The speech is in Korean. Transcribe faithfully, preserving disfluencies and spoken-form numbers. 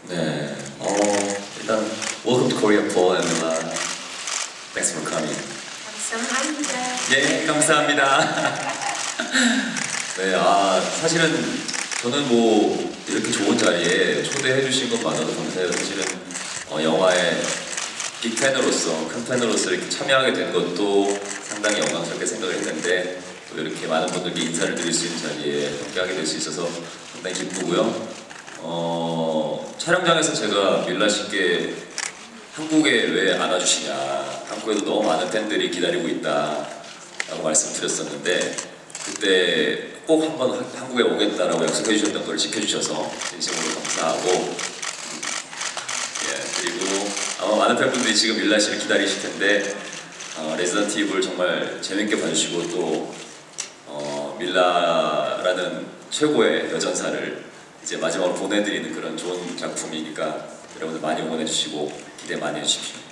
네, 어, 일단 Welcome to Korea, Paul and Mila. Thanks for coming. 감사합니다. 예, 감사합니다. 네, 아 사실은 저는 뭐 이렇게 좋은 자리에 초대해 주신 것만으로도 감사해요. 사실은 어, 영화의 빅팬으로서, 큰 팬으로서 이렇게 참여하게 된 것도 상당히 영광스럽게 생각을 했는데 또 이렇게 많은 분들께 인사를 드릴 수 있는 자리에 함께하게 될 수 있어서 상당히 기쁘고요. 어, 촬영장에서 제가 밀라 씨께 한국에 왜 안 와주시냐, 한국에도 너무 많은 팬들이 기다리고 있다 라고 말씀드렸었는데 그때 꼭 한번 한국에 오겠다라고 약속해 주셨던 걸 지켜주셔서 진심으로 감사하고, 예, 그리고 아마 많은 팬분들이 지금 밀라 씨를 기다리실 텐데 어, 레지던트 이블 정말 재밌게 봐주시고 또 어, 밀라라는 최고의 여전사를 이제 마지막으로 보내드리는 그런 좋은 작품이니까 여러분들 많이 응원해주시고 기대 많이 해주십시오.